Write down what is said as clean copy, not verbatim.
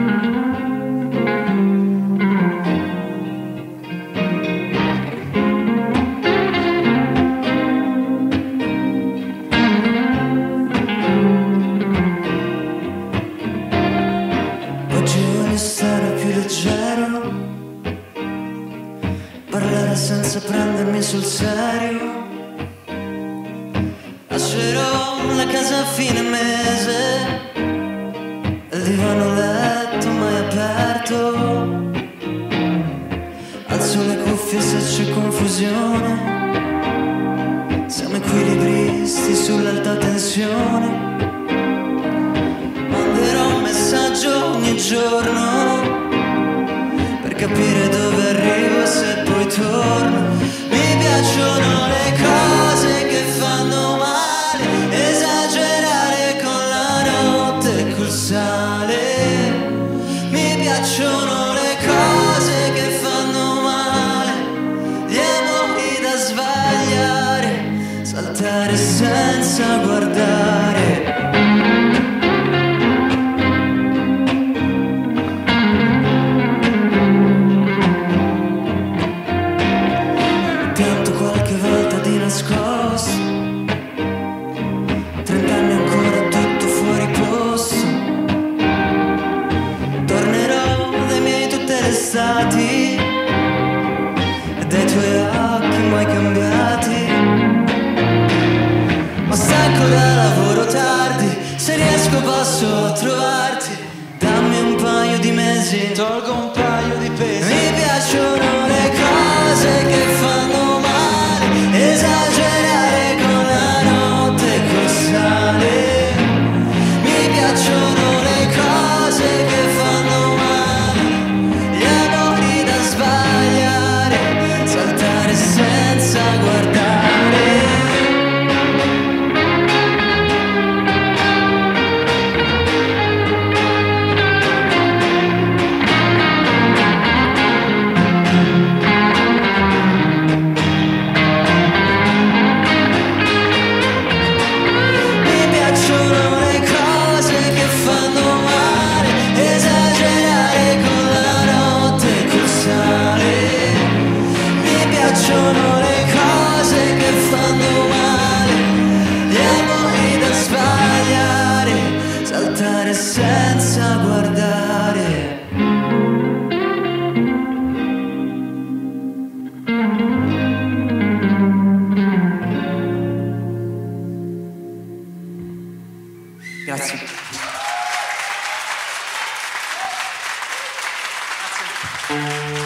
Oggi voglio stare più leggero, parlare senza prendermi sul serio. Lascerò la casa a fine mese, il divano letto mai aperto. Alzo le cuffie se c'è confusione, siamo equilibristi sull'alta tensione. Manderò un messaggio ogni giorno per capire dove arrivo e se poi torno. Mi piacciono le cose che fanno male, esagerare con la notte e col sale. Mi piacciono le cose che fanno male, gli amori da sbagliare, saltare senza guardare. Pianto qualche volta di nascosto, 30 anni ancora tutto fuori posto. Tornerò dai miei tutte le estati e dai tuoi occhi mai cambiati. Ma stanco da lavoro tardi, se riesco posso trovarti. Dammi un paio di mesi, tolgo un paio di pesi. Mi piacciono le cose che fanno male, esagerare con la notte e col sale. Mi piacciono le cose che fanno male, gli amori da sbagliare, saltare senza guardare. Sono le cose che fanno male, gli amori da sbagliare, saltare senza guardare. Grazie. Grazie.